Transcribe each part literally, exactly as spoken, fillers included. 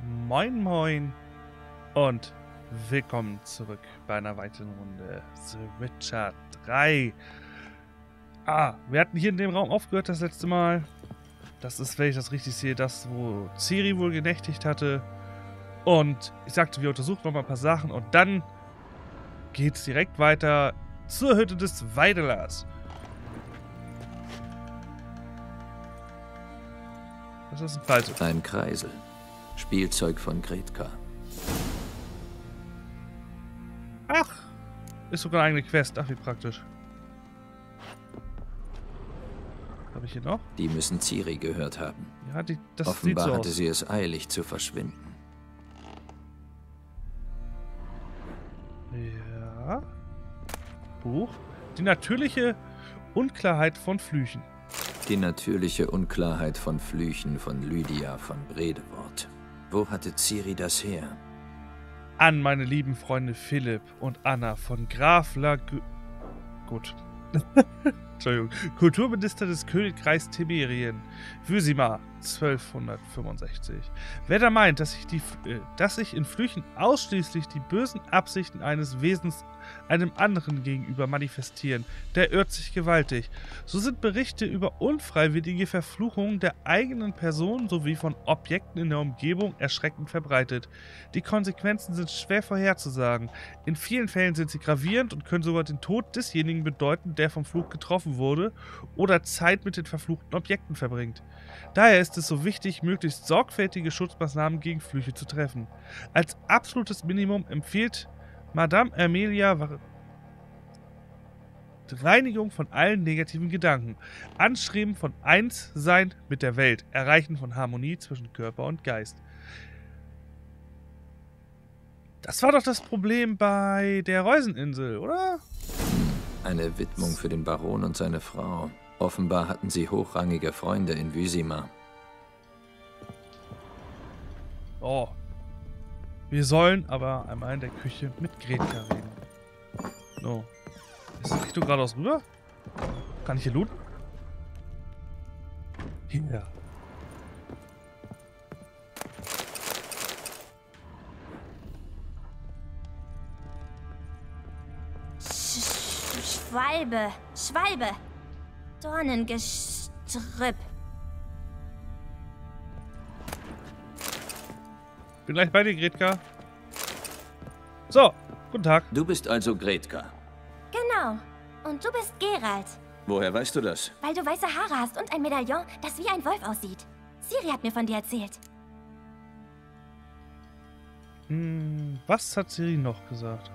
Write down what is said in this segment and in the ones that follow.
Moin Moin und willkommen zurück bei einer weiteren Runde The Witcher drei. Ah, wir hatten hier in dem Raum aufgehört das letzte Mal. Das ist, wenn ich das richtig sehe, das, wo Ciri wohl genächtigt hatte. Und ich sagte, wir untersuchen noch mal ein paar Sachen und dann geht's direkt weiter zur Hütte des Weidelers. Das ist ein Kreisel. Ein Kreisel. Spielzeug von Gretka. Ach, ist sogar eine eigene Quest. Ach, wie praktisch. Habe ich hier noch? Die müssen Ciri gehört haben. Ja, die, das Offenbar sieht so hatte aus. sie es eilig zu verschwinden. Ja. Buch. Die natürliche Unklarheit von Flüchen. Die natürliche Unklarheit von Flüchen von Lydia von Bredewort. Wo hatte Ciri das her? An meine lieben Freunde Philipp und Anna von Graf Lagü... Gut. Entschuldigung. Kulturminister des Königreichs Tiberien. Wysimar, zwölfhundertfünfundsechzig. Wer da meint, dass ich, die, äh, dass ich in Flüchen ausschließlich die bösen Absichten eines Wesens einem anderen gegenüber manifestieren, der irrt sich gewaltig. So sind Berichte über unfreiwillige Verfluchungen der eigenen Person sowie von Objekten in der Umgebung erschreckend verbreitet. Die Konsequenzen sind schwer vorherzusagen. In vielen Fällen sind sie gravierend und können sogar den Tod desjenigen bedeuten, der vom Fluch getroffen wurde oder Zeit mit den verfluchten Objekten verbringt. Daher ist es so wichtig, möglichst sorgfältige Schutzmaßnahmen gegen Flüche zu treffen. Als absolutes Minimum empfiehlt Madame Amelia war Reinigung von allen negativen Gedanken, Anstreben von Einssein mit der Welt, Erreichen von Harmonie zwischen Körper und Geist. Das war doch das Problem bei der Reuseninsel, oder? Eine Widmung für den Baron und seine Frau. Offenbar hatten sie hochrangige Freunde in Wysimar. Oh. Wir sollen aber einmal in der Küche mit Gretka reden. No. Ist das Richtung geradeaus rüber? Kann ich hier looten? Hier. Sch Sch Schwalbe, Schwalbe. Dornengestrüpp. Bin gleich bei dir, Gretka. So, guten Tag. Du bist also Gretka. Genau. Und du bist Geralt. Woher weißt du das? Weil du weiße Haare hast und ein Medaillon, das wie ein Wolf aussieht. Ciri hat mir von dir erzählt. Hm, was hat Ciri noch gesagt?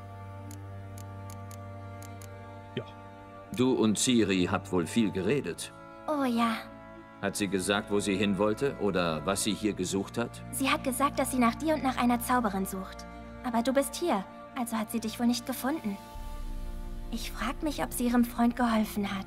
Ja. Du und Ciri habt wohl viel geredet. Oh ja. Hat sie gesagt, wo sie hin wollte oder was sie hier gesucht hat? Sie hat gesagt, dass sie nach dir und nach einer Zauberin sucht. Aber du bist hier, also hat sie dich wohl nicht gefunden. Ich frag mich, ob sie ihrem Freund geholfen hat.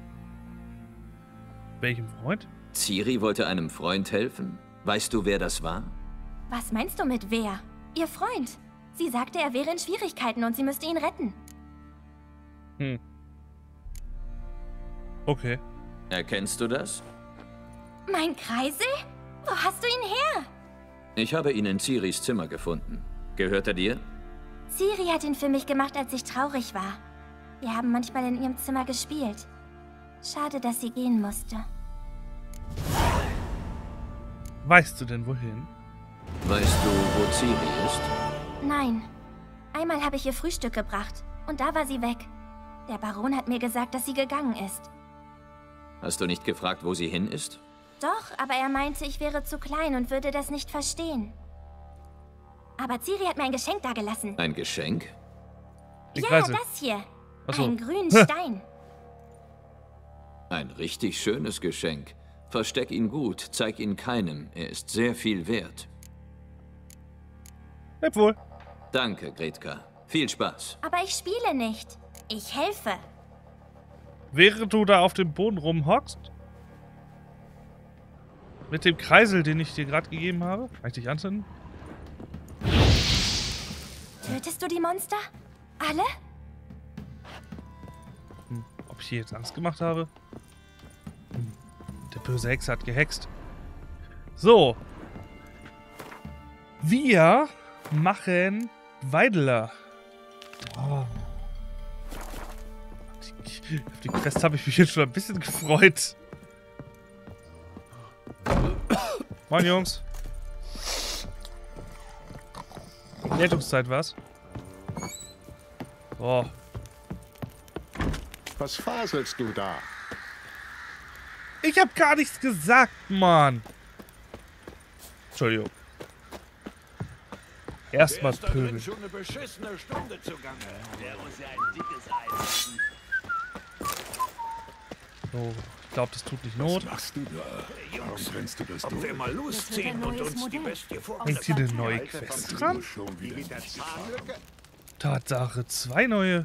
Welchem Freund? Ciri wollte einem Freund helfen? Weißt du, wer das war? Was meinst du mit wer? Ihr Freund. Sie sagte, er wäre in Schwierigkeiten und sie müsste ihn retten. Hm. Okay. Erkennst du das? Mein Kreisel? Wo hast du ihn her? Ich habe ihn in Ciris Zimmer gefunden. Gehört er dir? Ciri hat ihn für mich gemacht, als ich traurig war. Wir haben manchmal in ihrem Zimmer gespielt. Schade, dass sie gehen musste. Weißt du denn wohin? Weißt du, wo Ciri ist? Nein. Einmal habe ich ihr Frühstück gebracht und da war sie weg. Der Baron hat mir gesagt, dass sie gegangen ist. Hast du nicht gefragt, wo sie hin ist? Doch, aber er meinte, ich wäre zu klein und würde das nicht verstehen. Aber Ciri hat mir ein Geschenk dagelassen. Ein Geschenk? Den Ja, Kreisel. das hier. Ach so. Einen grünen Stein. Ein richtig schönes Geschenk. Versteck ihn gut, zeig ihn keinem. Er ist sehr viel wert. Leb wohl. Danke, Gretka. Viel Spaß. Aber ich spiele nicht. Ich helfe. Während du da auf dem Boden rumhockst, mit dem Kreisel, den ich dir gerade gegeben habe, kann ich dich anzünden? Tötest du die Monster? Alle? Hm, ob ich hier jetzt Angst gemacht habe? Hm, der böse Hexe hat gehext. So. Wir machen Weidler. Oh. Die, auf die Quest habe ich mich jetzt schon ein bisschen gefreut. Moin, Jungs. Leitungszeit, was? Oh. Was faselst du da? Ich hab gar nichts gesagt, Mann. Entschuldigung. Erstmal pöbeln. Schon eine beschissene Stunde zugange. Der muss ja ein dickes Ei essen. So, ich glaube, das tut nicht Not. Was machst du da? Warum brennst du das Ob wir mal losziehen und uns die Bestie Hängt vorstellen? hier eine neue Quest dran? Schon wieder mit der Zahnlücke? Tatsache, zwei neue.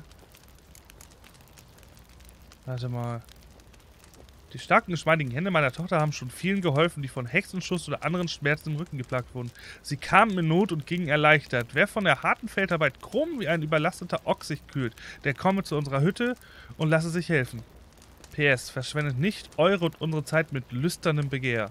Warte mal. Die starken, geschmeidigen Hände meiner Tochter haben schon vielen geholfen, die von Hexenschuss oder anderen Schmerzen im Rücken geplagt wurden. Sie kamen in Not und gingen erleichtert. Wer von der harten Feldarbeit krumm wie ein überlasteter Ochs sich kühlt, der komme zu unserer Hütte und lasse sich helfen. P S. Verschwendet nicht eure und unsere Zeit mit lüsternem Begehr.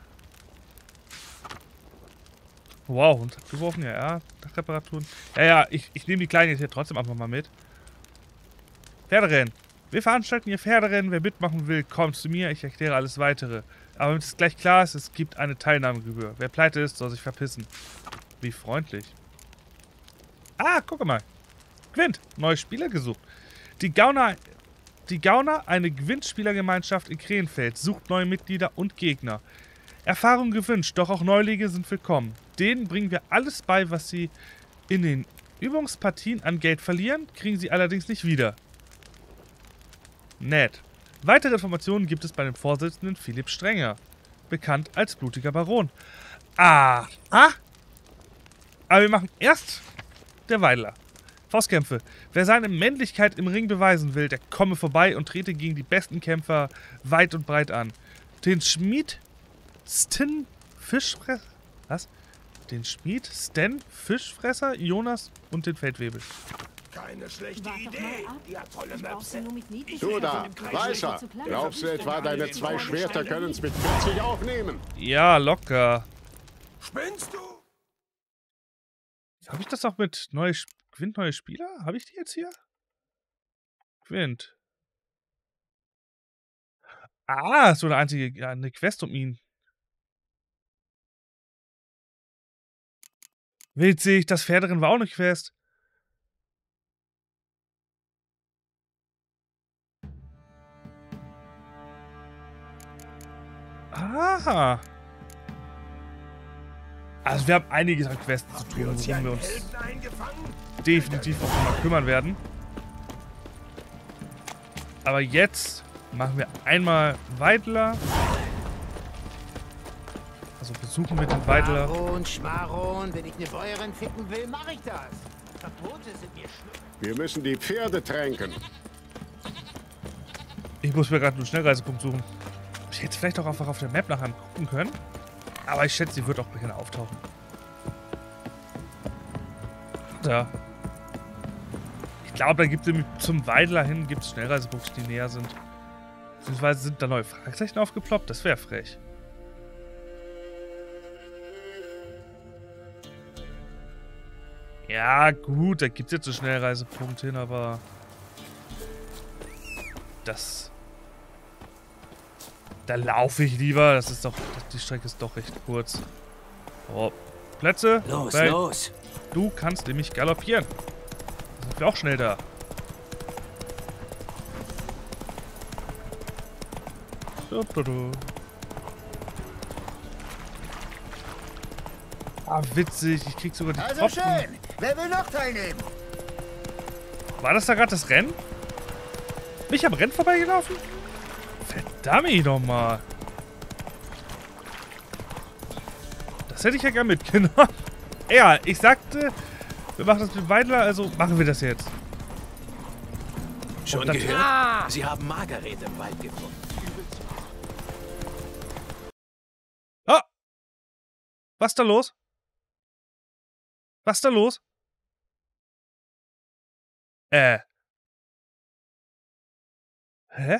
Wow, und hat geworfen, ja, ja. Dachreparaturen. Ja, ja, ich, ich nehme die Kleine jetzt hier trotzdem einfach mal mit. Pferderennen. Wir veranstalten hier Pferderennen. Wer mitmachen will, kommt zu mir. Ich erkläre alles Weitere. Aber damit es gleich klar ist, es gibt eine Teilnahmegebühr. Wer pleite ist, soll sich verpissen. Wie freundlich. Ah, guck mal. Gwent. Neue Spieler gesucht. Die Gauner, die Gauner, eine Gwent-Spielergemeinschaft in Krenfeld, sucht neue Mitglieder und Gegner. Erfahrung gewünscht, doch auch Neulinge sind willkommen. Denen bringen wir alles bei, was sie in den Übungspartien an Geld verlieren, kriegen sie allerdings nicht wieder. Nett. Weitere Informationen gibt es bei dem Vorsitzenden Philipp Strenger, bekannt als blutiger Baron. Aha! Aber wir machen erst der Weidler. Faustkämpfe. Wer seine Männlichkeit im Ring beweisen will, der komme vorbei und trete gegen die besten Kämpfer weit und breit an. Den Schmied Stin Fischfresser. Was? Den Schmied Sten Fischfresser, Jonas und den Feldwebel. Keine schlechte Idee. Ja, tolle Möpse. Du da, Weißer, glaubst du etwa, deine zwei Schwerter können es mit vierzig aufnehmen? Ja, locker. Spinnst du? Habe ich das auch mit neue, Gwent neue Spieler? Habe ich die jetzt hier? Gwent. Ah, so eine einzige, ja, eine Quest um ihn. Witzig, das Pferderennen war auch eine Quest. Ah. Also wir haben einiges an Quests zu tun, worum wir uns definitiv auch mal kümmern werden. Aber jetzt machen wir einmal Weidler. Also besuchen wir den Weidler. Schmaron, Schmaron, wenn ich eine Bäuerin ficken will, mache ich das. Verbote sind mir schlimm. Wir müssen die Pferde tränken. Ich muss mir gerade einen Schnellreisepunkt suchen. Ich hätte vielleicht auch einfach auf der Map nachher gucken können. Aber ich schätze, sie wird auch beginnen auftauchen. Da. Ich glaube, da gibt es zum Weidler hin gibt es Schnellreisepunkte, die näher sind. Beziehungsweise sind da neue Fragezeichen aufgeploppt. Das wäre frech. Ja, gut, da gibt es jetzt einen Schnellreisepunkt hin, aber das... Da laufe ich lieber. Das ist doch... Die Strecke ist doch recht kurz. Oh. Plätze. Los, Weil los. Du kannst nämlich galoppieren. Dann sind wir auch schnell da. Du, du, du. Ah, witzig. Ich krieg sogar die Also Tropfen. schön. Wer will noch teilnehmen? War das da gerade das Rennen? Bin ich am Rennen vorbeigelaufen? Verdammt nochmal. Das hätte ich ja gern mitgenommen. Ja, ich sagte, wir machen das mit Weidler, also machen wir das jetzt. Schon dann- gehört? Ah! Sie haben Margaret im Wald gefunden. Ah! Was ist da los? Was ist da los? Äh. Hä?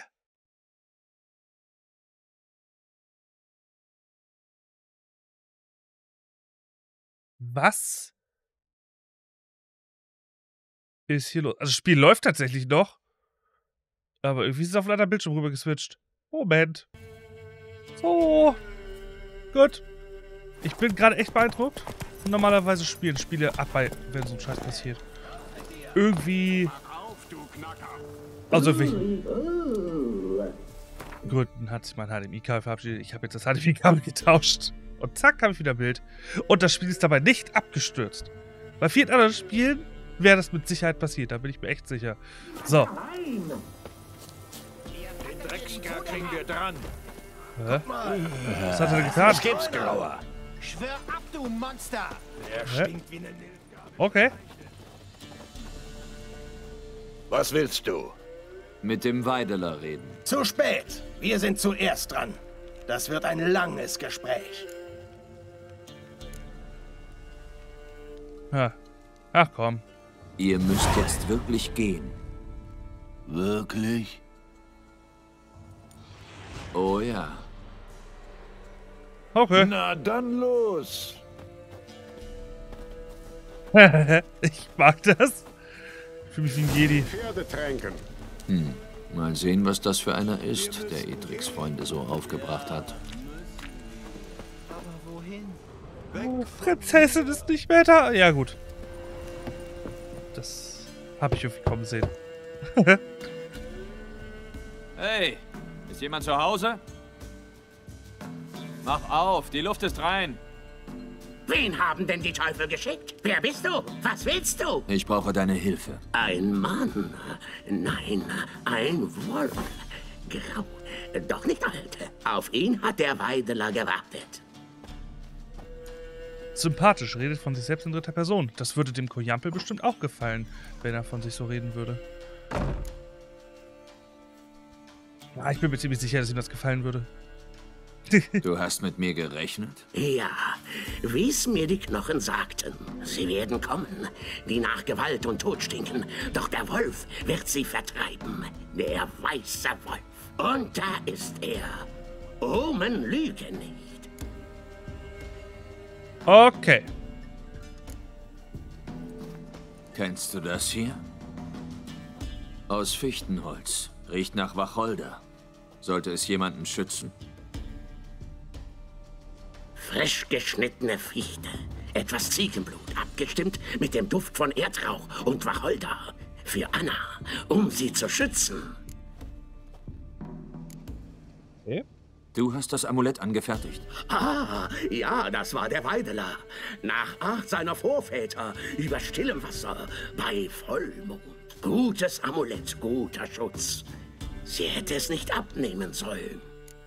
Was ist hier los? Also das Spiel läuft tatsächlich noch. Aber irgendwie ist es auf einen anderen Bildschirm rüber geswitcht. Moment. So. Gut. Ich bin gerade echt beeindruckt. Normalerweise spielen Spiele ab, bei, wenn so ein Scheiß passiert. Irgendwie... Aus irgendwelchen Gründen hat sich mein H D M I-Kabel verabschiedet. Ich habe jetzt das H D M I-Kabel getauscht. Und zack, habe ich wieder Bild. Und das Spiel ist dabei nicht abgestürzt. Bei vielen anderen Spielen wäre das mit Sicherheit passiert. Da bin ich mir echt sicher. So. Den Dreckskerl kriegen wir dran. Hä? Was hat er denn getan? Was gibt's, Grauer? Schwör ab, du Monster! Der Hä? stinkt wie eine Nilpferd. Okay. Was willst du? Mit dem Weideler reden. Zu spät. Wir sind zuerst dran. Das wird ein langes Gespräch. Ja. Ach komm. Ihr müsst jetzt wirklich gehen. Wirklich? Oh ja. Okay. Na dann los. Ich mag das. Ich fühle mich wie ein Jedi. Pferde tränken. Hm. Mal sehen, was das für einer ist, der Edrics Freunde so aufgebracht hat. Oh, Prinzessin ist nicht mehr da. Ja, gut. Das habe ich irgendwie kommen sehen. Hey, ist jemand zu Hause? Mach auf, die Luft ist rein. Wen haben denn die Teufel geschickt? Wer bist du? Was willst du? Ich brauche deine Hilfe. Ein Mann. Nein, ein Wolf. Grau. Doch nicht alt. Auf ihn hat der Weideler gewartet. Sympathisch, redet von sich selbst in dritter Person. Das würde dem Kojampel bestimmt auch gefallen, wenn er von sich so reden würde. Ja, ich bin mir ziemlich sicher, dass ihm das gefallen würde. Du hast mit mir gerechnet? Ja, wie es mir die Knochen sagten. Sie werden kommen, die nach Gewalt und Tod stinken. Doch der Wolf wird sie vertreiben. Der weiße Wolf. Und da ist er. Omen lüge nicht. Okay. Kennst du das hier? Aus Fichtenholz. Riecht nach Wacholder. Sollte es jemanden schützen? Frisch geschnittene Fichte. Etwas Ziegenblut, abgestimmt mit dem Duft von Erdrauch und Wacholder. Für Anna, um sie zu schützen. Okay. Du hast das Amulett angefertigt. Ah, ja, das war der Weideler. Nach Art seiner Vorväter, über stillem Wasser, bei Vollmond. Gutes Amulett, guter Schutz. Sie hätte es nicht abnehmen sollen.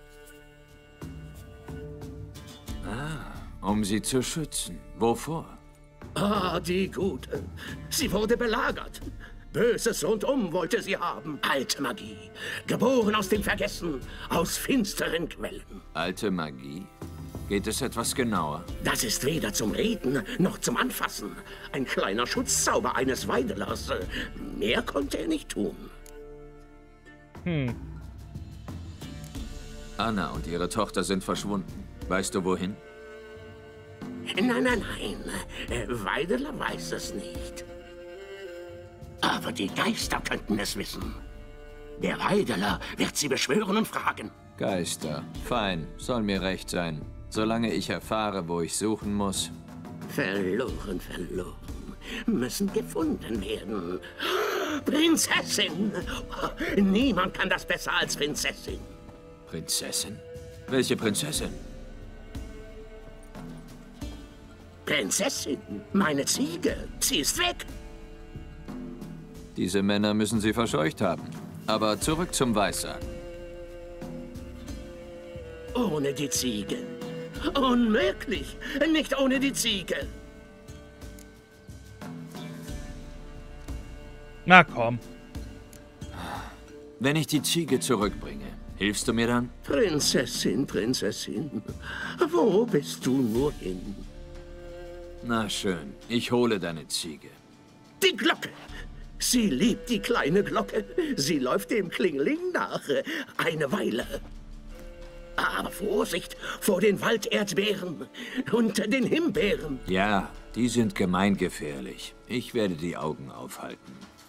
Um sie zu schützen. Wovor? Ah, die Gute. Sie wurde belagert. Böses rundum wollte sie haben. Alte Magie. Geboren aus dem Vergessen. Aus finsteren Quellen. Alte Magie? Geht es etwas genauer? Das ist weder zum Reden noch zum Anfassen. Ein kleiner Schutzzauber eines Weidelers. Mehr konnte er nicht tun. Hm. Anna und ihre Tochter sind verschwunden. Weißt du wohin? Nein, nein, nein. Äh, Weideler weiß es nicht. Aber die Geister könnten es wissen. Der Weideler wird sie beschwören und fragen. Geister. Fein. Soll mir recht sein. Solange ich erfahre, wo ich suchen muss. Verloren, verloren. Müssen gefunden werden. Prinzessin! Niemand kann das besser als Prinzessin. Prinzessin? Welche Prinzessin? Prinzessin, meine Ziege. Sie ist weg. Diese Männer müssen sie verscheucht haben. Aber zurück zum Weissagen. Ohne die Ziege. Unmöglich. Nicht ohne die Ziege. Na komm. Wenn ich die Ziege zurückbringe, hilfst du mir dann? Prinzessin, Prinzessin. Wo bist du nur hin? Na schön, ich hole deine Ziege. Die Glocke. Sie liebt die kleine Glocke. Sie läuft dem Klingling nach. Eine Weile. Aber Vorsicht vor den Walderdbeeren und den Himbeeren. Ja, die sind gemeingefährlich. Ich werde die Augen aufhalten.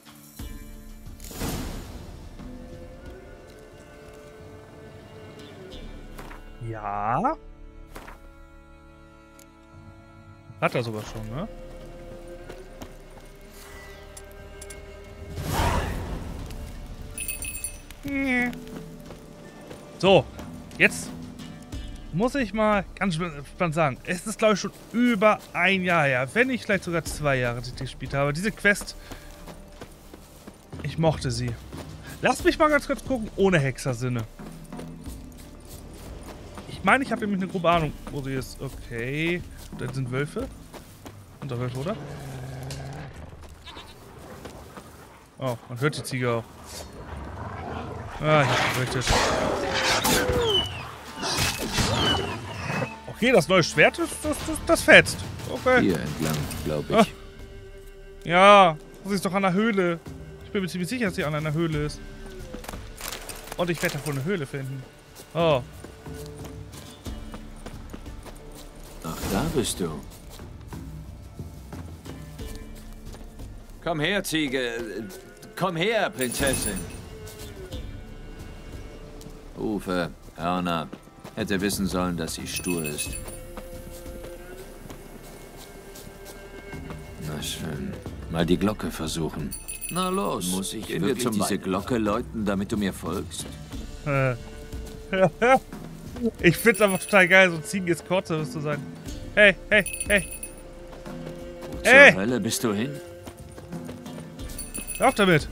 Ja. Hat er sogar schon, ne? So, jetzt muss ich mal ganz spannend sagen, es ist glaube ich schon über ein Jahr her, wenn nicht vielleicht sogar zwei Jahre, dass ich die gespielt habe. Diese Quest, ich mochte sie. Lass mich mal ganz kurz gucken, ohne Hexersinne. Ich meine, ich habe nämlich eine grobe Ahnung, wo sie ist. Okay, da sind Wölfe. Und da Wölfe, oder? Oh, man hört die Ziege auch. Ah, ich hab befürchtet. Okay, das neue Schwert, das, das, das, das fetzt. Okay. Hier entlang, glaube ich. Ah. Ja, das ist doch an der Höhle. Ich bin mir ziemlich sicher, dass sie an einer Höhle ist. Und ich werde da wohl eine Höhle finden. Oh. Ach, da bist du. Komm her, Ziege. Komm her, Prinzessin. Hufe, Hörner. Hätte wissen sollen, dass sie stur ist. Na schön. Mal die Glocke versuchen. Na los. Muss ich Gehen wirklich diese Weiden Glocke läuten, damit du mir folgst? Äh. Ich find's einfach total geil, so ein Ziegen-Escort-Service zu sein. Hey, hey, hey. Wo hey. zur Hölle bist du hin? Hör auf damit.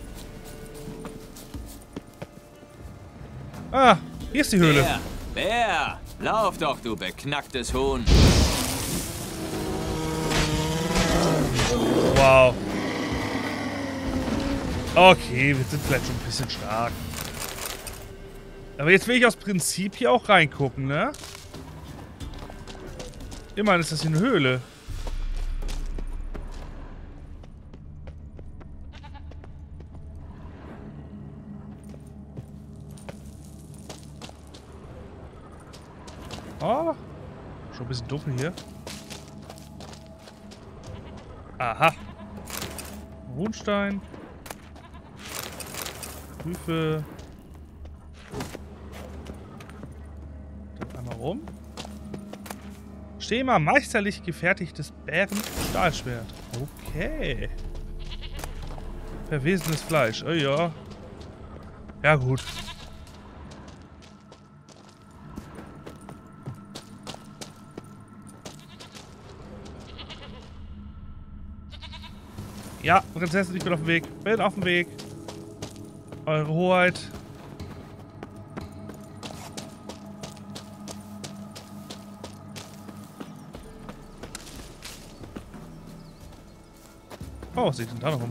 Ah, hier ist die Höhle. Bär, Bär, lauf doch, du beknacktes Huhn. Wow. Okay, wir sind vielleicht schon ein bisschen stark. Aber jetzt will ich aus Prinzip hier auch reingucken, ne? Immerhin ist das hier eine Höhle. Oh, schon ein bisschen dunkel hier. Aha. Rundstein. Prüfe. Dann einmal rum. Schema meisterlich gefertigtes Bären-Stahlschwert. Okay. Verwesenes Fleisch. Oh ja. Ja gut. Ja, Prinzessin, ich bin auf dem Weg. Bin auf dem Weg. Eure Hoheit. Oh, was sieht denn da noch rum?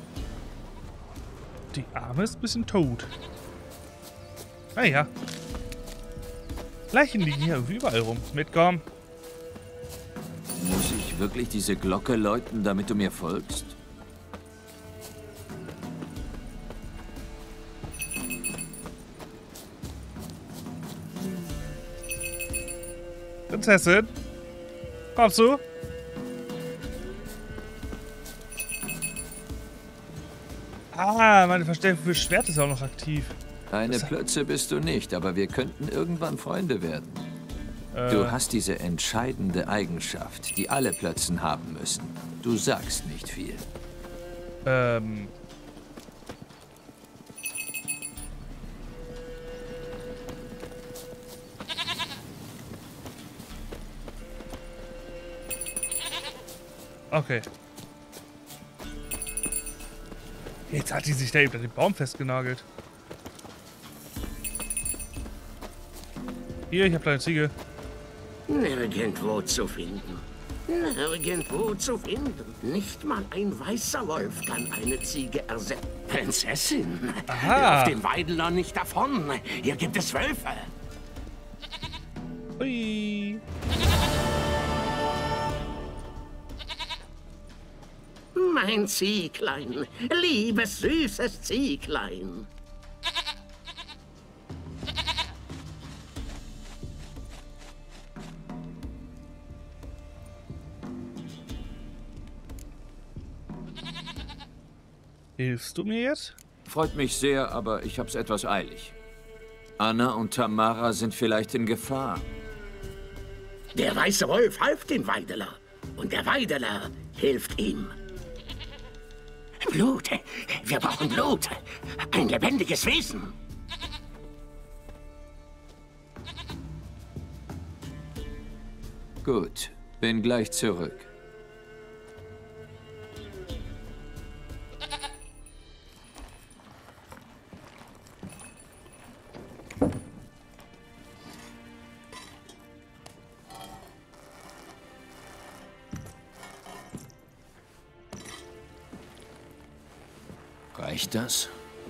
Die Arme ist ein bisschen tot. Ah ja. Leichen liegen hier irgendwie überall rum. Mitkommen. Muss ich wirklich diese Glocke läuten, damit du mir folgst? Prinzessin? Kommst du? Ah, meine Verstärkung für Schwert ist auch noch aktiv. Eine Das- Plötze bist du nicht, aber wir könnten irgendwann Freunde werden. Äh, Du hast diese entscheidende Eigenschaft, die alle Plötzen haben müssen. Du sagst nicht viel. ähm. Okay. Jetzt hat die sich da eben an den Baum festgenagelt. Hier, ich habe deine Ziege. Nirgendwo zu finden. Nirgendwo zu finden. Nicht mal ein weißer Wolf kann eine Ziege ersetzen. Prinzessin, Aha. lauf den Weidler nicht davon. Hier gibt es Wölfe. Hui. Mein Zieglein, liebes, süßes Zieglein. Hilfst du mir jetzt? Freut mich sehr, aber ich hab's etwas eilig. Anna und Tamara sind vielleicht in Gefahr. Der weiße Wolf half dem Weideler. Und der Weideler hilft ihm. Blut. Wir brauchen Blut. Ein lebendiges Wesen. Gut, bin gleich zurück. Reicht das?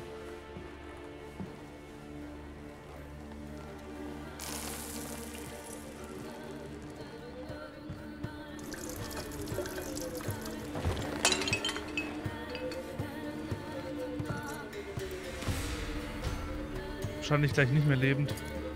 Wahrscheinlich gleich nicht mehr lebend.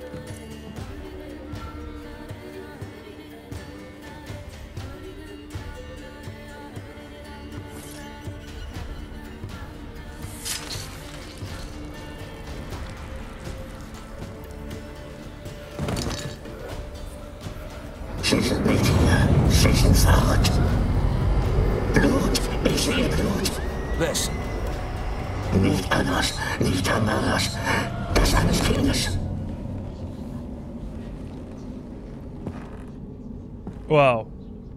Sie sind nicht hier. Sie sind fort. Blut. Ich sehe Blut. Wessen? Nicht Annas, nicht Tamaras. Das eines Kindes. Wow.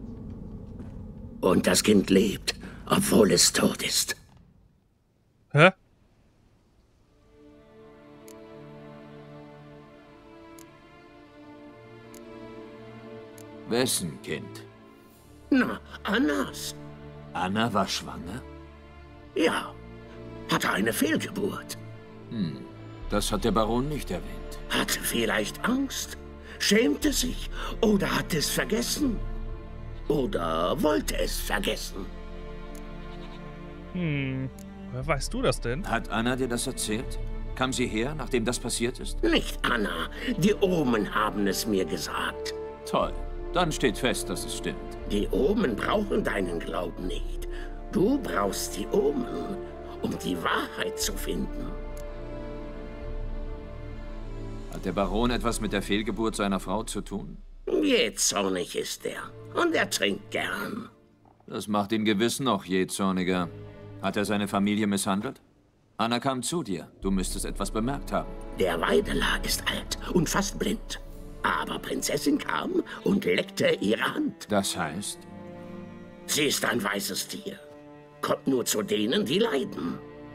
Und das Kind lebt, obwohl es tot ist. Hä? Wessen Kind? Na, Annas. Anna war schwanger? Ja, hatte eine Fehlgeburt. Hm, das hat der Baron nicht erwähnt. Hatte vielleicht Angst, schämte sich oder hat es vergessen. Oder wollte es vergessen. Hm, woher weißt du das denn? Hat Anna dir das erzählt? Kam sie her, nachdem das passiert ist? Nicht Anna, die Omen haben es mir gesagt. Toll, dann steht fest, dass es stimmt. Die Omen brauchen deinen Glauben nicht. Du brauchst die Omen, um die Wahrheit zu finden. Hat der Baron etwas mit der Fehlgeburt seiner Frau zu tun? Jähzornig ist er. Und er trinkt gern. Das macht ihn gewiss noch jähzorniger. Hat er seine Familie misshandelt? Anna kam zu dir. Du müsstest etwas bemerkt haben. Der Weideler ist alt und fast blind. Aber Prinzessin kam und leckte ihre Hand. Das heißt? Sie ist ein weißes Tier. Kommt nur zu denen, die leiden.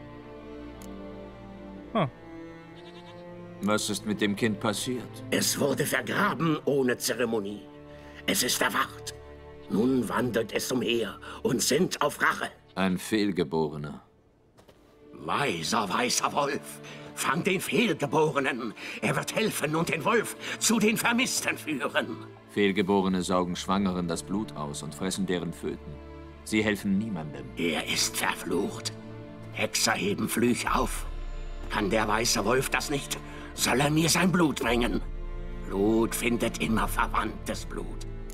Huh. Was ist mit dem Kind passiert? Es wurde vergraben ohne Zeremonie. Es ist erwacht. Nun wandert es umher und sinnt auf Rache. Ein Fehlgeborener. Weiser, weißer Wolf, fang den Fehlgeborenen. Er wird helfen und den Wolf zu den Vermissten führen. Fehlgeborene saugen Schwangeren das Blut aus und fressen deren Föten. Sie helfen niemandem. Er ist verflucht. Hexer heben Flüche auf. Kann der weiße Wolf das nicht, soll er mir sein Blut bringen. Blut findet immer verwandtes Blut.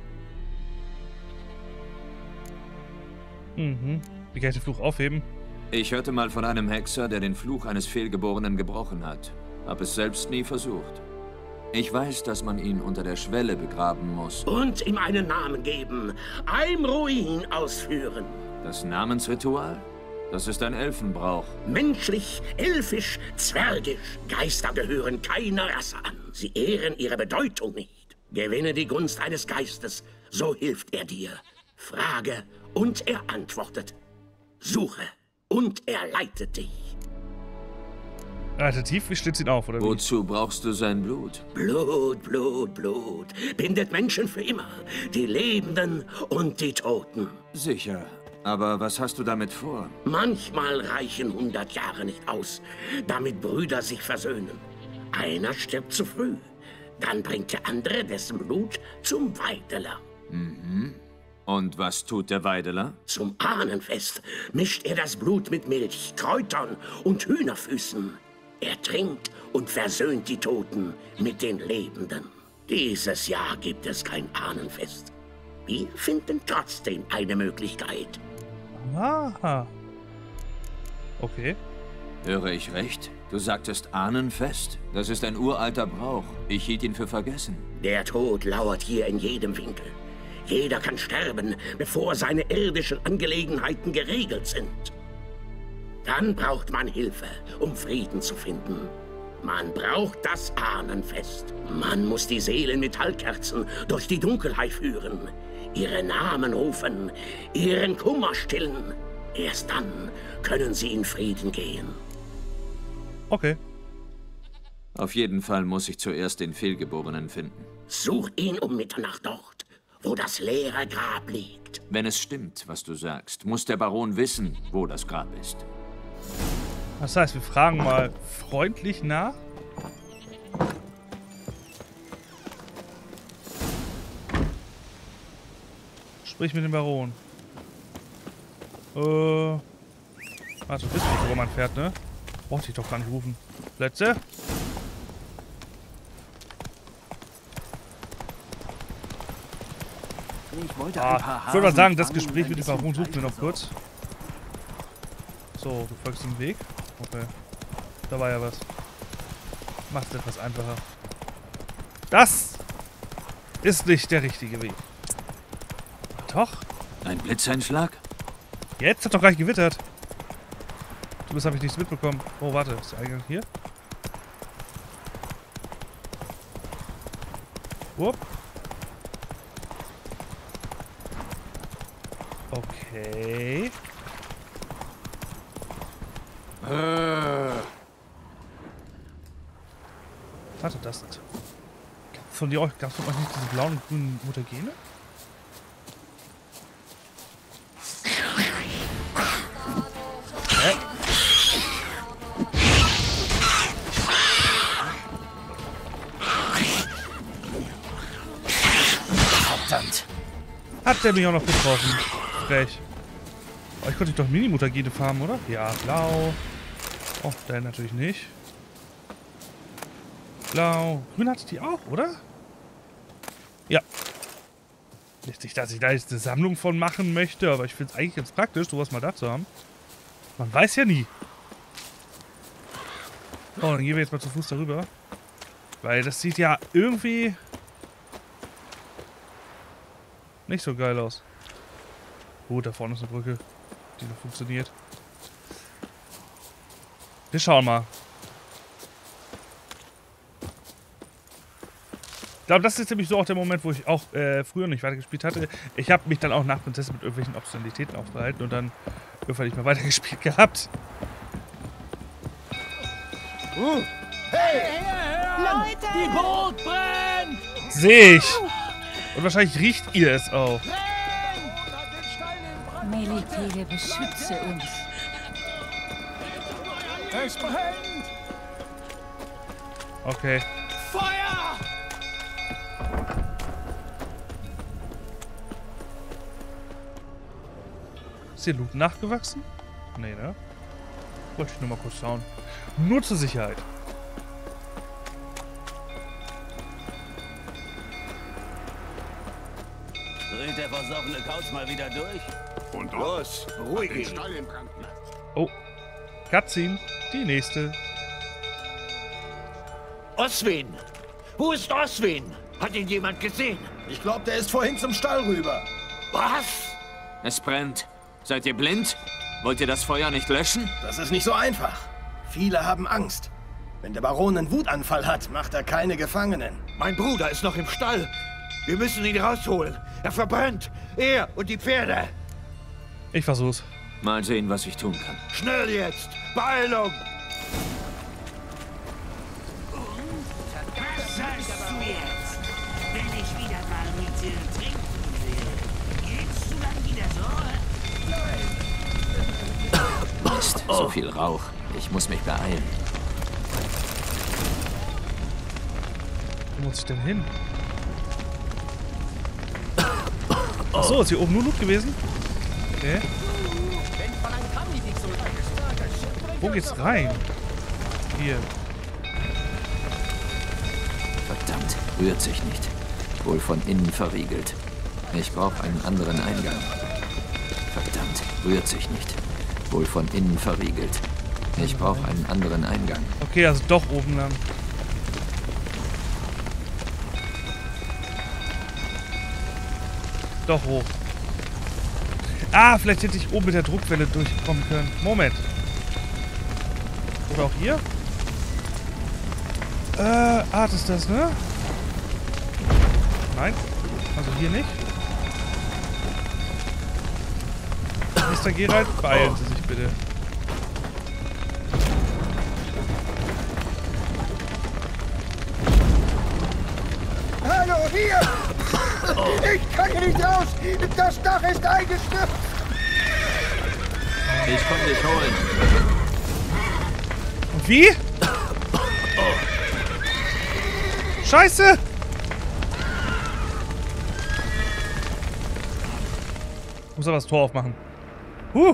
Mhm. Wie kann ich den Fluch aufheben? Ich hörte mal von einem Hexer, der den Fluch eines Fehlgeborenen gebrochen hat. Hab es selbst nie versucht. Ich weiß, dass man ihn unter der Schwelle begraben muss. Und ihm einen Namen geben. Ein Ruin ausführen. Das Namensritual? Das ist ein Elfenbrauch. Menschlich, elfisch, zwergisch. Geister gehören keiner Rasse an. Sie ehren ihre Bedeutung nicht. Gewinne die Gunst eines Geistes, so hilft er dir. Frage und er antwortet. Suche und er leitet dich. Alternativ, wie schlitzt ihn auf, oder wie? Wozu brauchst du sein Blut? Blut, Blut, Blut. Bindet Menschen für immer. Die Lebenden und die Toten. Sicher. Aber was hast du damit vor? Manchmal reichen hundert Jahre nicht aus, damit Brüder sich versöhnen. Einer stirbt zu früh. Dann bringt der andere dessen Blut zum Weideler. Mhm. Und was tut der Weideler? Zum Ahnenfest mischt er das Blut mit Milch, Kräutern und Hühnerfüßen. Er trinkt und versöhnt die Toten mit den Lebenden. Dieses Jahr gibt es kein Ahnenfest. Wir finden trotzdem eine Möglichkeit. Aha. Okay. Höre ich recht? Du sagtest ahnenfest? Das ist ein uralter Brauch. Ich hielt ihn für vergessen. Der Tod lauert hier in jedem Winkel. Jeder kann sterben, bevor seine irdischen Angelegenheiten geregelt sind. Dann braucht man Hilfe, um Frieden zu finden. Man braucht das Ahnenfest. Man muss die Seelen Metallkerzen durch die Dunkelheit führen, ihre Namen rufen, ihren Kummer stillen. Erst dann können sie in Frieden gehen. Okay. Auf jeden Fall muss ich zuerst den Fehlgeborenen finden. Such ihn um Mitternacht dort, wo das leere Grab liegt. Wenn es stimmt, was du sagst, muss der Baron wissen, wo das Grab ist. Das heißt, wir fragen mal freundlich nach. Sprich mit dem Baron. Äh. Warte, du bist nicht, wo man fährt, ne? Brauchte ich doch gar nicht rufen. Plätze? Ich wollte Ah, ein paar ich würde mal sagen, das Hasen Gespräch mit dem fangen, Baron ein suchen wir noch kurz. So, du folgst dem Weg. Okay. Da war ja was. Macht es etwas einfacher. Das ist nicht der richtige Weg. Doch. Ein Blitzeinschlag? Jetzt hat doch gleich gewittert. Das habe ich nichts mitbekommen. Oh, warte. Ist der Eingang hier? Wupp. Okay. Äh. Warte, das. Von dir euch, gab es von euch nicht diese blauen und grünen Mutagene? Hä? Verdammt. Hat der mich auch noch getroffen? Frech. Oh, ich konnte doch Mini-Mutagene farmen, oder? Ja, blau. Oh, der natürlich nicht. Blau. Grün hatte die auch, oder? Ja. Nicht, dass ich da jetzt eine Sammlung von machen möchte, aber ich finde es eigentlich ganz praktisch, sowas mal da zu haben. Man weiß ja nie. Oh, dann gehen wir jetzt mal zu Fuß darüber. Weil das sieht ja irgendwie nicht so geil aus. Gut, da vorne ist eine Brücke, die noch funktioniert. Wir schauen mal. Ich glaube, das ist nämlich so auch der Moment, wo ich auch äh, früher nicht weitergespielt hatte. Ich habe mich dann auch nach Prinzessin mit irgendwelchen Optionalitäten aufgehalten und dann irgendwann nicht mehr weitergespielt gehabt. Uh. Hey! Leute! Die Burg brennt! Sehe ich! Und wahrscheinlich riecht ihr es auch. Melitele, beschütze uns. Es brennt! Okay. Feuer! Ist hier Loot nachgewachsen? Nee, ne? Wollte ich nur mal kurz schauen. Nur zur Sicherheit. Dreht der versoffene Kauz mal wieder durch? Und Los, ruhig den ihn. Stall in Brand. Oh. Cutscene. Die nächste. Oswin! Wo ist Oswin? Hat ihn jemand gesehen? Ich glaube, der ist vorhin zum Stall rüber. Was? Es brennt. Seid ihr blind? Wollt ihr das Feuer nicht löschen? Das ist nicht so einfach. Viele haben Angst. Wenn der Baron einen Wutanfall hat, macht er keine Gefangenen. Mein Bruder ist noch im Stall. Wir müssen ihn rausholen. Er verbrennt. Er und die Pferde. Ich versuch's. Mal sehen, was ich tun kann. Schnell jetzt! Beeilung! Was sagst du jetzt? Wenn ich wieder mal mit dir trinken will, geht's du dann wieder so? Mist, so viel Rauch. Ich muss mich beeilen. Wo muss ich denn hin? Achso, ist hier oben nur Loot gewesen? Okay. Wo geht's rein? Hier. Verdammt, rührt sich nicht. Wohl von innen verriegelt. Ich brauche einen anderen Eingang. Verdammt, rührt sich nicht. Wohl von innen verriegelt. Ich brauche einen anderen Eingang. Okay, also doch oben lang. Doch hoch. Ah, vielleicht hätte ich oben mit der Druckwelle durchkommen können. Moment. Oder auch hier? Äh, ah, das ist das, ne? Nein. Also hier nicht. Mister Geralt, beeilen Sie sich bitte. Hallo, hier! Ich kann hier nicht raus! Das Dach ist eingestürzt! Ich komm dich holen. Und wie? Scheiße! Ich muss aber das Tor aufmachen. Huh!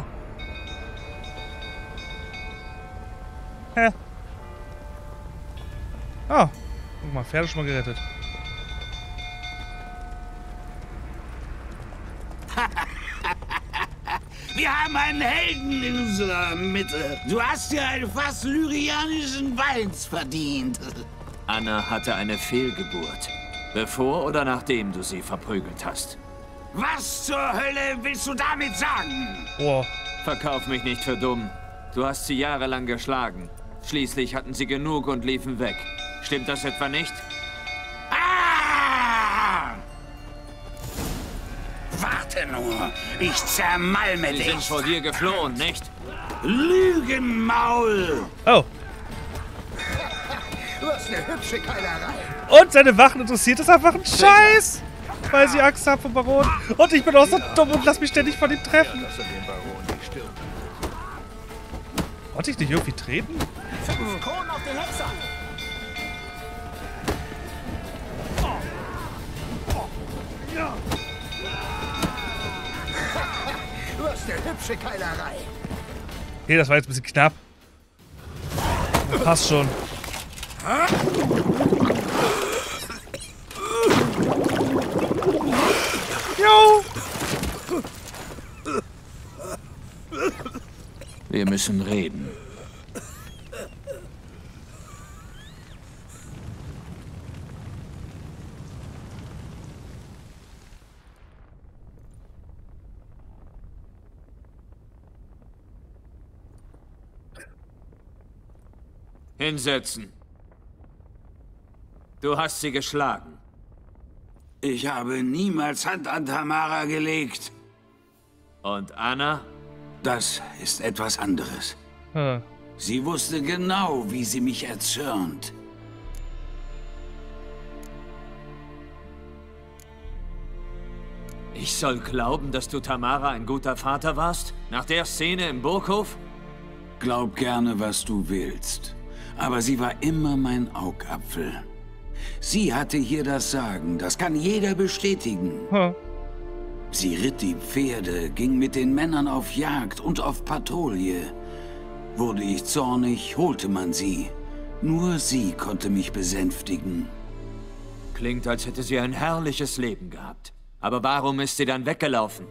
Hä? Ah. Guck mal, Pferde schon mal gerettet. Wir haben einen Helden in unserer Mitte. Du hast dir einen fast lyrianischen Weins verdient. Anna hatte eine Fehlgeburt. Bevor oder nachdem du sie verprügelt hast. Was zur Hölle willst du damit sagen? Boah. Verkauf mich nicht für dumm. Du hast sie jahrelang geschlagen. Schließlich hatten sie genug und liefen weg. Stimmt das etwa nicht? Ah! Warte nur, ich zermalme dich. Sie sind vor dir geflohen, nicht? Lügenmaul! Oh. Du hast eine hübsche Keilerei. Und seine Wachen interessiert es einfach ein Scheiß. Weil sie Angst haben vom Baron. Und ich bin auch so dumm und lass mich ständig von ihm treffen. Wollte ich nicht irgendwie treten? Fünf Kronen auf den Hexer. Du hast eine hübsche Keilerei. Okay, das war jetzt ein bisschen knapp. Passt schon. Jo! Wir müssen reden. Hinsetzen. Du hast sie geschlagen. Ich habe niemals Hand an Tamara gelegt. Und Anna? Das ist etwas anderes. Hm. Sie wusste genau, wie sie mich erzürnt. Ich soll glauben, dass du Tamara ein guter Vater warst? Nach der Szene im Burghof? Glaub gerne, was du willst. Aber sie war immer mein Augapfel. Sie hatte hier das Sagen, das kann jeder bestätigen. Hm. Sie ritt die Pferde, ging mit den Männern auf Jagd und auf Patrouille. Wurde ich zornig, holte man sie. Nur sie konnte mich besänftigen. Klingt, als hätte sie ein herrliches Leben gehabt. Aber warum ist sie dann weggelaufen?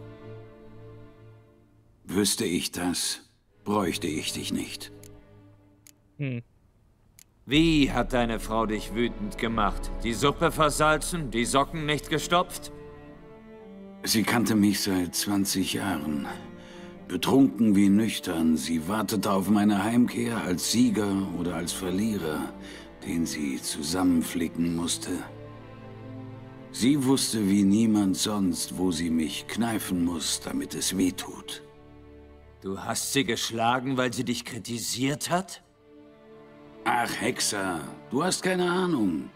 Wüsste ich das, bräuchte ich dich nicht. Hm. Wie hat deine Frau dich wütend gemacht? Die Suppe versalzen, die Socken nicht gestopft? Sie kannte mich seit zwanzig Jahren. Betrunken wie nüchtern, sie wartete auf meine Heimkehr als Sieger oder als Verlierer, den sie zusammenflicken musste. Sie wusste wie niemand sonst, wo sie mich kneifen muss, damit es weh tut. Du hast sie geschlagen, weil sie dich kritisiert hat? Ach, Hexer, du hast keine Ahnung.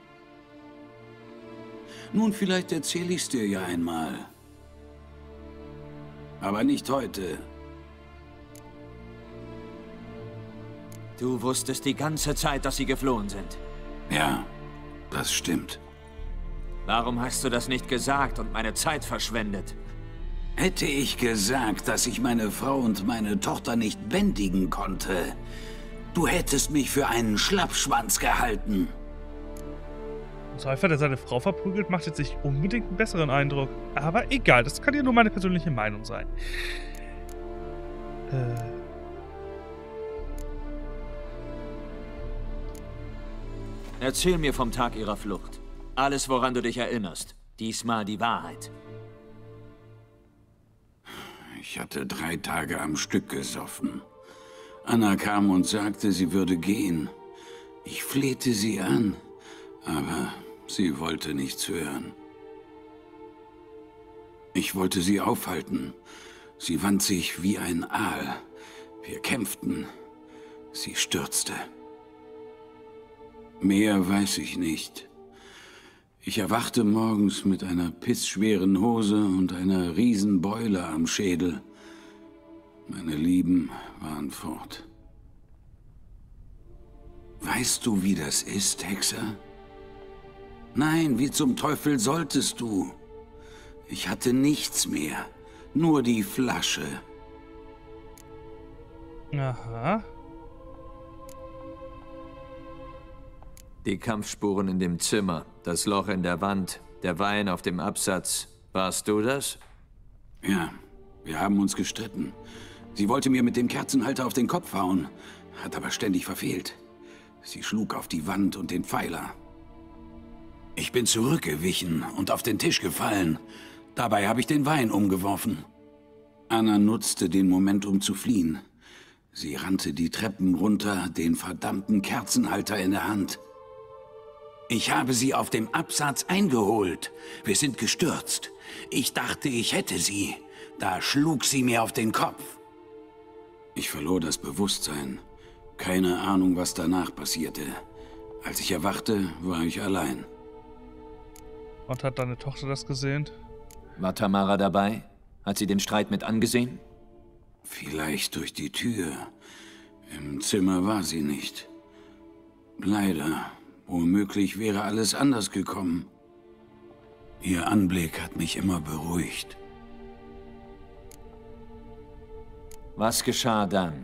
Nun, vielleicht erzähle ich's dir ja einmal. Aber nicht heute. Du wusstest die ganze Zeit, dass sie geflohen sind. Ja, das stimmt. Warum hast du das nicht gesagt und meine Zeit verschwendet? Hätte ich gesagt, dass ich meine Frau und meine Tochter nicht bändigen konnte, du hättest mich für einen Schlappschwanz gehalten. Säufer, der seine Frau verprügelt, macht jetzt nicht unbedingt einen besseren Eindruck. Aber egal, das kann ja nur meine persönliche Meinung sein. Äh. Erzähl mir vom Tag ihrer Flucht. Alles, woran du dich erinnerst. Diesmal die Wahrheit. Ich hatte drei Tage am Stück gesoffen. Anna kam und sagte, sie würde gehen. Ich flehte sie an, aber sie wollte nichts hören. Ich wollte sie aufhalten. Sie wand sich wie ein Aal. Wir kämpften. Sie stürzte. Mehr weiß ich nicht. Ich erwachte morgens mit einer pissschweren Hose und einer Riesenbeule am Schädel. Meine Lieben waren fort. Weißt du, wie das ist, Hexer? Nein, wie zum Teufel solltest du? Ich hatte nichts mehr, nur die Flasche. Aha. Die Kampfspuren in dem Zimmer, das Loch in der Wand, der Wein auf dem Absatz. Warst du das? Ja, wir haben uns gestritten. Sie wollte mir mit dem Kerzenhalter auf den Kopf hauen, hat aber ständig verfehlt. Sie schlug auf die Wand und den Pfeiler. Ich bin zurückgewichen und auf den Tisch gefallen. Dabei habe ich den Wein umgeworfen. Anna nutzte den Moment, um zu fliehen. Sie rannte die Treppen runter, den verdammten Kerzenhalter in der Hand. Ich habe sie auf dem Absatz eingeholt. Wir sind gestürzt. Ich dachte, ich hätte sie. Da schlug sie mir auf den Kopf. Ich verlor das Bewusstsein. Keine Ahnung, was danach passierte. Als ich erwachte, war ich allein. Und hat deine Tochter das gesehen? War Tamara dabei? Hat sie den Streit mit angesehen? Vielleicht durch die Tür. Im Zimmer war sie nicht. Leider. Womöglich wäre alles anders gekommen. Ihr Anblick hat mich immer beruhigt. Was geschah dann?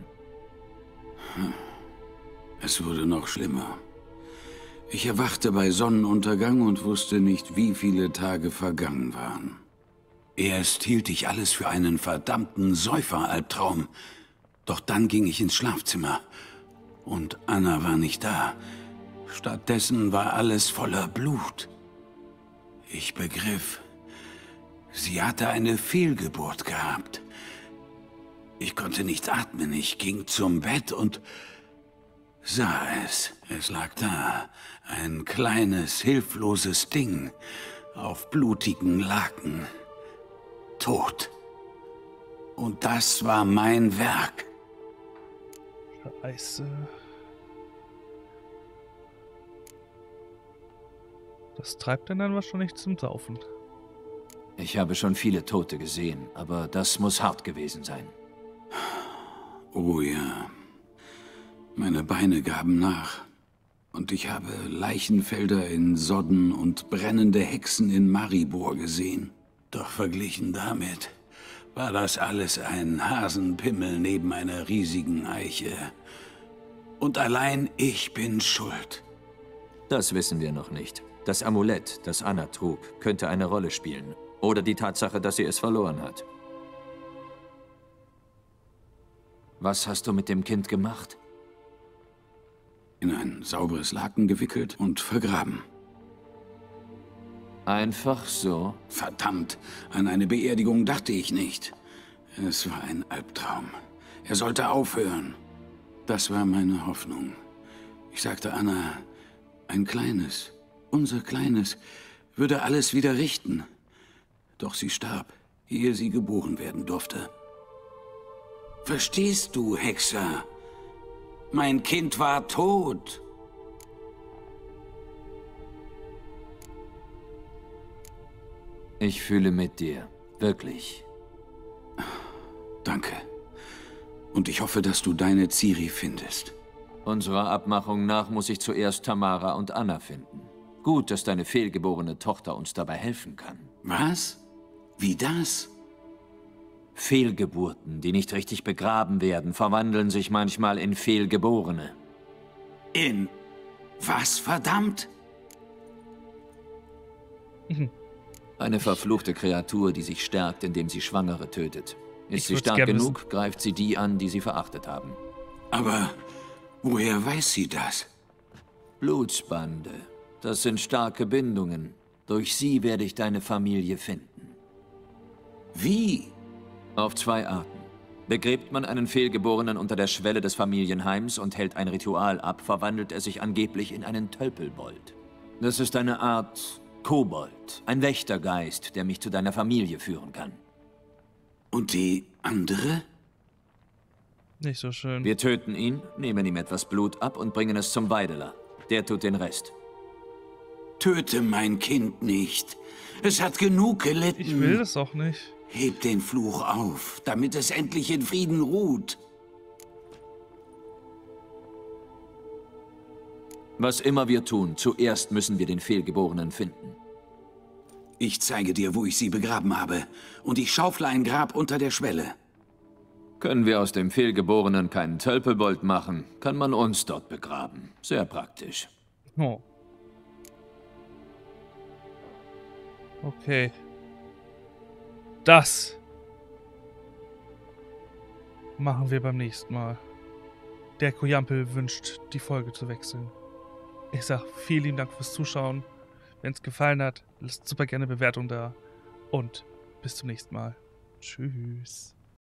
Es wurde noch schlimmer. Ich erwachte bei Sonnenuntergang und wusste nicht, wie viele Tage vergangen waren. Erst hielt ich alles für einen verdammten Säuferalbtraum. Doch dann ging ich ins Schlafzimmer. Und Anna war nicht da. Stattdessen war alles voller Blut. Ich begriff, sie hatte eine Fehlgeburt gehabt. Ich konnte nicht atmen. Ich ging zum Bett und sah es. Es lag da, ein kleines, hilfloses Ding auf blutigen Laken. Tot. Und das war mein Werk. Scheiße. Das treibt dann wahrscheinlich zum Saufen. Ich habe schon viele Tote gesehen, aber das muss hart gewesen sein. Oh ja. Meine Beine gaben nach. Und ich habe Leichenfelder in Sodden und brennende Hexen in Maribor gesehen. Doch verglichen damit war das alles ein Hasenpimmel neben einer riesigen Eiche. Und allein ich bin schuld. Das wissen wir noch nicht. Das Amulett, das Anna trug, könnte eine Rolle spielen. Oder die Tatsache, dass sie es verloren hat. Was hast du mit dem Kind gemacht? In ein sauberes Laken gewickelt und vergraben. Einfach so? Verdammt, an eine Beerdigung dachte ich nicht. Es war ein Albtraum. Er sollte aufhören. Das war meine Hoffnung. Ich sagte Anna, ein kleines, unser Kleines, würde alles wieder richten. Doch sie starb, ehe sie geboren werden durfte. Verstehst du, Hexer? Mein Kind war tot. Ich fühle mit dir. Wirklich. Danke. Und ich hoffe, dass du deine Ciri findest. Unserer Abmachung nach muss ich zuerst Tamara und Anna finden. Gut, dass deine fehlgeborene Tochter uns dabei helfen kann. Was? Wie das? Fehlgeburten, die nicht richtig begraben werden, verwandeln sich manchmal in Fehlgeborene. In was, verdammt? Eine verfluchte Kreatur, die sich stärkt, indem sie Schwangere tötet. Ist Ich sie würd's stark gerne genug, wissen. greift sie die an, die sie verachtet haben. Aber woher weiß sie das? Blutsbande. Das sind starke Bindungen. Durch sie werde ich deine Familie finden. Wie? Auf zwei Arten. Begräbt man einen Fehlgeborenen unter der Schwelle des Familienheims und hält ein Ritual ab, verwandelt er sich angeblich in einen Tölpelbold. Das ist eine Art Kobold, ein Wächtergeist, der mich zu deiner Familie führen kann. Und die andere? Nicht so schön. Wir töten ihn, nehmen ihm etwas Blut ab und bringen es zum Weideler. Der tut den Rest. Töte mein Kind nicht. Es hat genug gelitten. Ich will das auch nicht. Heb den Fluch auf, damit es endlich in Frieden ruht. Was immer wir tun, zuerst müssen wir den Fehlgeborenen finden. Ich zeige dir, wo ich sie begraben habe. Und ich schaufle ein Grab unter der Schwelle. Können wir aus dem Fehlgeborenen keinen Tölpelbold machen, kann man uns dort begraben. Sehr praktisch. Oh. Okay. Das machen wir beim nächsten Mal. Der Kojampel wünscht, die Folge zu wechseln. Ich sag vielen lieben Dank fürs Zuschauen. Wenn es gefallen hat, lasst super gerne Bewertung da. Und bis zum nächsten Mal. Tschüss.